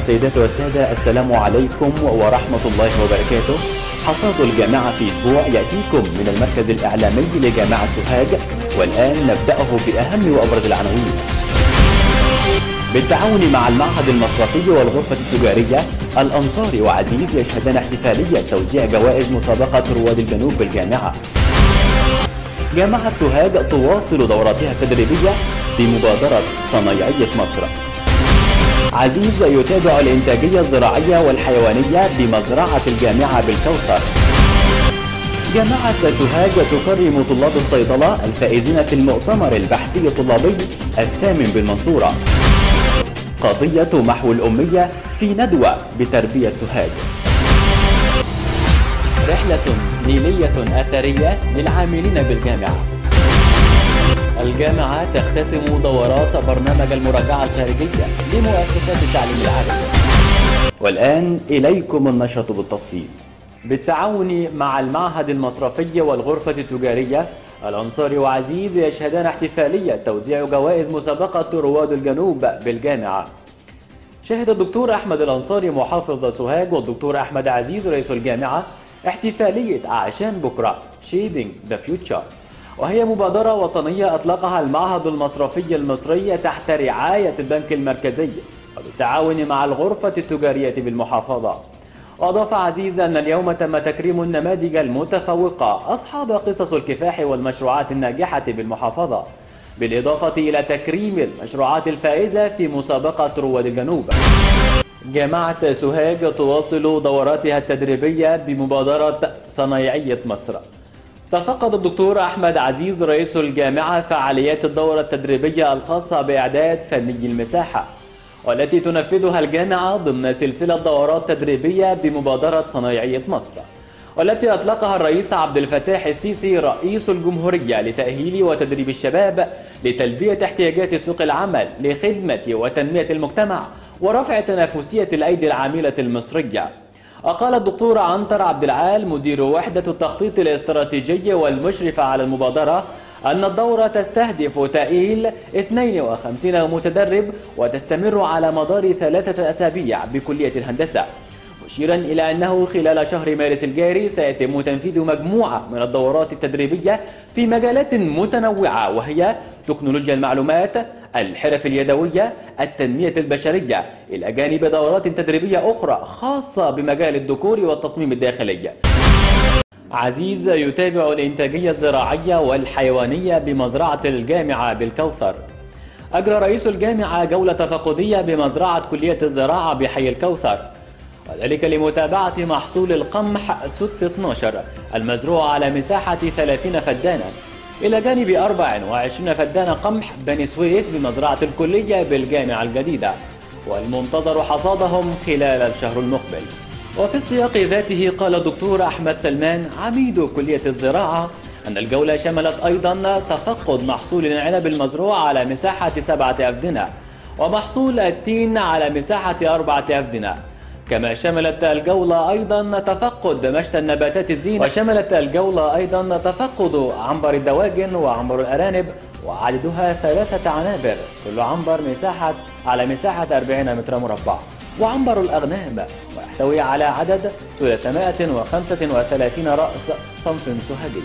السيدات والسادة، السلام عليكم ورحمة الله وبركاته. حصاد الجامعة في أسبوع يأتيكم من المركز الإعلامي لجامعة سوهاج، والآن نبدأه بأهم وأبرز العناوين. بالتعاون مع المعهد المصرفي والغرفة التجارية، الأنصاري وعزيز يشهدان احتفالية توزيع جوائز مسابقة رواد الجنوب بالجامعة. جامعة سوهاج تواصل دوراتها التدريبية بمبادرة صنايعية مصر. عزيز يتابع الإنتاجية الزراعية والحيوانية بمزرعة الجامعة بالكوثر. جامعة سوهاج تكرم طلاب الصيدلة الفائزين في المؤتمر البحثي الطلابي الثامن بالمنصورة. قضية محو الأمية في ندوة بتربية سوهاج. رحلة نيلية أثرية للعاملين بالجامعة. الجامعة تختتم دورات برنامج المراجعة الخارجية لمؤسسات التعليم العالي. والآن إليكم النشرة بالتفصيل. بالتعاون مع المعهد المصرفي والغرفة التجارية، الأنصاري وعزيز يشهدان احتفالية توزيع جوائز مسابقة رواد الجنوب بالجامعة. شهد الدكتور أحمد الأنصاري محافظ سوهاج والدكتور أحمد عزيز رئيس الجامعة احتفالية أعشان بكرة Shaping the Future، وهي مبادرة وطنية أطلقها المعهد المصرفي المصري تحت رعاية البنك المركزي وبالتعاون مع الغرفة التجارية بالمحافظة. وأضاف عزيز أن اليوم تم تكريم النماذج المتفوقة أصحاب قصص الكفاح والمشروعات الناجحة بالمحافظة، بالإضافة إلى تكريم المشروعات الفائزة في مسابقة رواد الجنوب. جامعة سوهاج تواصل دوراتها التدريبية بمبادرة صنايعية مصر. تفقد الدكتور أحمد عزيز رئيس الجامعة فعاليات الدورة التدريبية الخاصة بإعداد فني المساحة، والتي تنفذها الجامعة ضمن سلسلة دورات تدريبية بمبادرة صنايعية مصر، والتي أطلقها الرئيس عبد الفتاح السيسي رئيس الجمهورية لتأهيل وتدريب الشباب لتلبية احتياجات سوق العمل لخدمة وتنمية المجتمع ورفع تنافسية الأيدي العاملة المصرية. وقال الدكتور عنتر عبد العال مدير وحدة التخطيط الاستراتيجي والمشرف على المبادرة أن الدورة تستهدف تأهيل 52 متدرب وتستمر على مدار 3 أسابيع بكلية الهندسة، مشيرا إلى أنه خلال شهر مارس الجاري سيتم تنفيذ مجموعة من الدورات التدريبية في مجالات متنوعة، وهي تكنولوجيا المعلومات، الحرف اليدوية، التنمية البشرية، إلى جانب دورات تدريبية أخرى خاصة بمجال الديكور والتصميم الداخلي. عزيز يتابع الإنتاجية الزراعية والحيوانية بمزرعة الجامعة بالكوثر. أجرى رئيس الجامعة جولة تفقدية بمزرعة كلية الزراعة بحي الكوثر، وذلك لمتابعة محصول القمح سدس 12 المزروع على مساحة 30 فدانا، إلى جانب 24 فدان قمح بني سويف بمزرعة الكلية بالجامعة الجديدة، والمنتظر حصادهم خلال الشهر المقبل. وفي السياق ذاته قال الدكتور أحمد سلمان عميد كلية الزراعة أن الجولة شملت أيضا تفقد محصول العنب المزروع على مساحة 7 أفدنة ومحصول التين على مساحة 4 أفدنة، كما شملت الجولة أيضا تفقد مشتى النباتات الزينة، وشملت الجولة أيضا تفقد عنبر الدواجن وعنبر الأرانب وعددها 3 عنابر، كل عنبر على مساحة 40 متر مربع، وعنبر الأغنام ويحتوي على عدد 335 رأس صنف سوهاجي.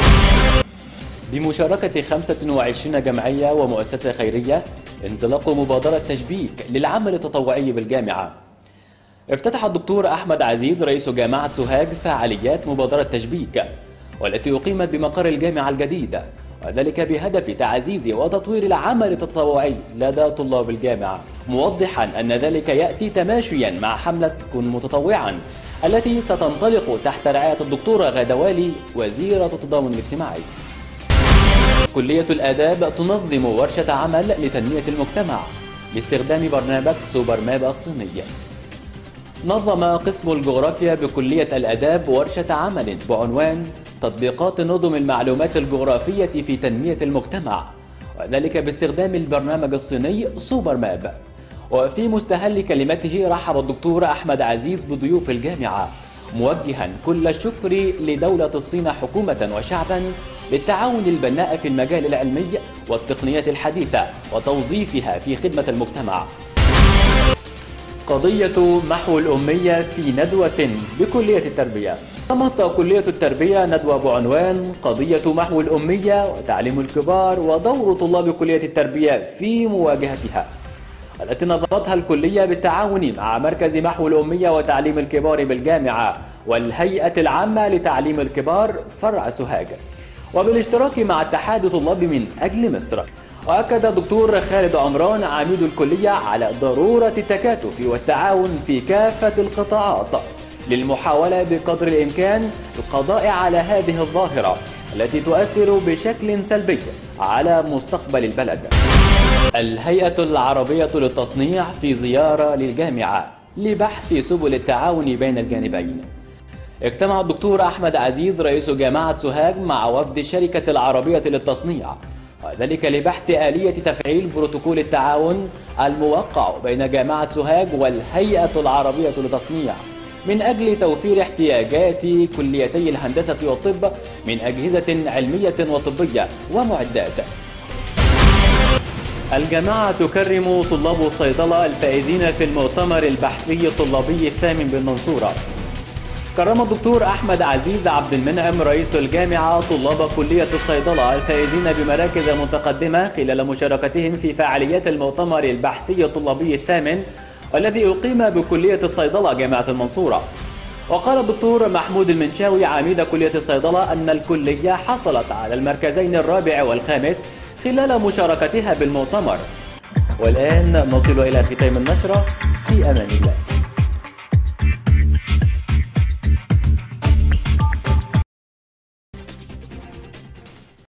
بمشاركة 25 جمعية ومؤسسة خيرية، انطلاق مبادرة تشبيك للعمل التطوعي بالجامعة. افتتح الدكتور أحمد عزيز رئيس جامعة سوهاج فعاليات مبادرة تشبيك، والتي أقيمت بمقر الجامعة الجديدة، وذلك بهدف تعزيز وتطوير العمل التطوعي لدى طلاب الجامعة، موضحا أن ذلك يأتي تماشيا مع حملة كن متطوعا التي ستنطلق تحت رعاية الدكتورة غادة والي وزيرة التضامن الاجتماعي. كلية الآداب تنظم ورشة عمل لتنمية المجتمع باستخدام برنامج سوبر ماب الصيني. نظم قسم الجغرافيا بكلية الآداب ورشة عمل بعنوان تطبيقات نظم المعلومات الجغرافية في تنمية المجتمع، وذلك باستخدام البرنامج الصيني سوبر ماب. وفي مستهل كلمته رحب الدكتور أحمد عزيز بضيوف الجامعة، موجها كل الشكر لدولة الصين حكومة وشعبا للتعاون البناء في المجال العلمي والتقنيات الحديثة وتوظيفها في خدمة المجتمع. قضية محو الأمية في ندوة بكلية التربية. نظمت كلية التربية ندوة بعنوان قضية محو الأمية وتعليم الكبار ودور طلاب كلية التربية في مواجهتها، التي نظمتها الكلية بالتعاون مع مركز محو الأمية وتعليم الكبار بالجامعة والهيئة العامة لتعليم الكبار فرع سوهاج، وبالاشتراك مع اتحاد طلاب من أجل مصر. وأكد الدكتور خالد عمران عميد الكلية على ضرورة التكاتف والتعاون في كافة القطاعات للمحاولة بقدر الإمكان القضاء على هذه الظاهرة التي تؤثر بشكل سلبي على مستقبل البلد. الهيئة العربية للتصنيع في زيارة للجامعة لبحث سبل التعاون بين الجانبين. اجتمع الدكتور أحمد عزيز رئيس جامعة سوهاج مع وفد الشركة العربية للتصنيع، وذلك لبحث آلية تفعيل بروتوكول التعاون الموقع بين جامعة سوهاج والهيئة العربية للتصنيع من أجل توفير احتياجات كليتي الهندسة والطب من أجهزة علمية وطبية ومعدات. الجامعة تكرم طلاب الصيدلة الفائزين في المؤتمر البحثي الطلابي الثامن بالمنصورة. كرم الدكتور أحمد عزيز عبد المنعم رئيس الجامعة طلاب كلية الصيدلة الفائزين بمراكز متقدمة خلال مشاركتهم في فعاليات المؤتمر البحثي الطلابي الثامن والذي أقيم بكلية الصيدلة جامعة المنصورة. وقال الدكتور محمود المنشاوي عميد كلية الصيدلة أن الكلية حصلت على المركزين الرابع والخامس خلال مشاركتها بالمؤتمر. والآن نصل إلى ختام النشرة، في أمان الله.